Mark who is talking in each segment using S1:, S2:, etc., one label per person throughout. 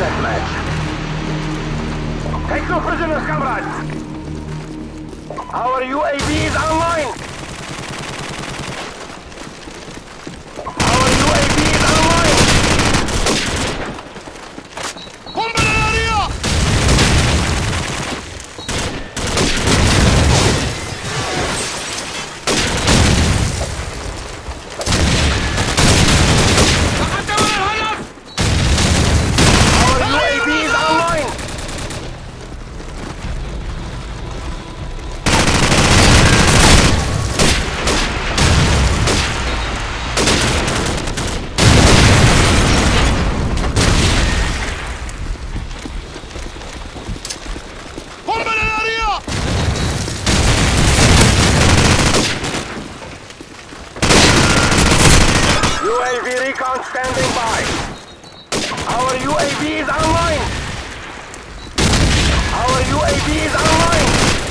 S1: Deathmatch. Take no prisoners, comrades! Our UAV is online! Our UAV is online!
S2: Bombe nell'aria!
S1: UAV recon standing by. Our UAV is online. Our UAV is online.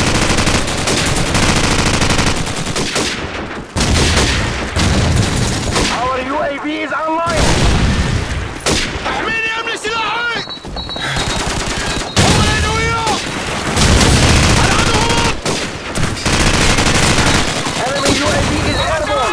S1: Our UAV is online.
S2: احميني امن سلاحي! هم الادوية! العدو هرب!
S1: Enemy UAV is airborne.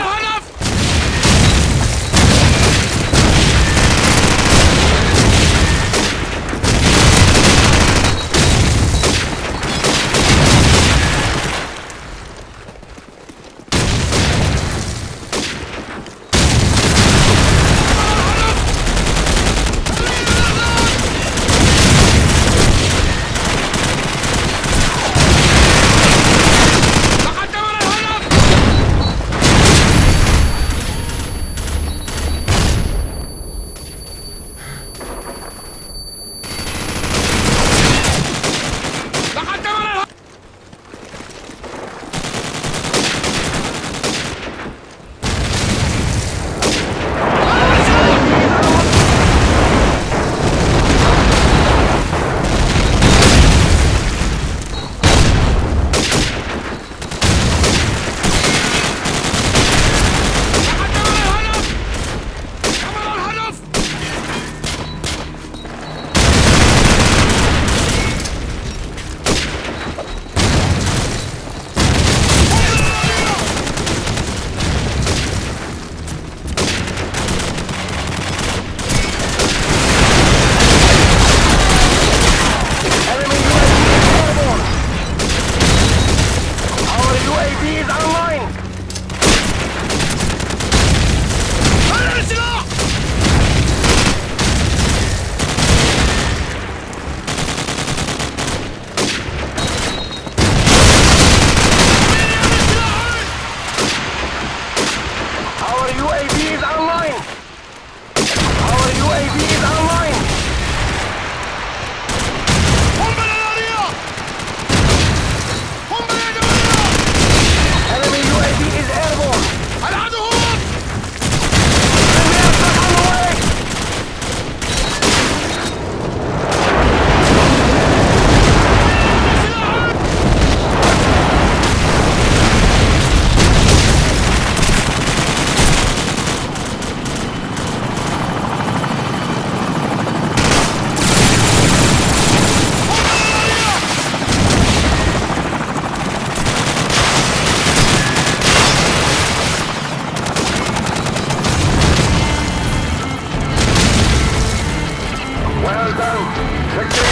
S1: Well done. Victory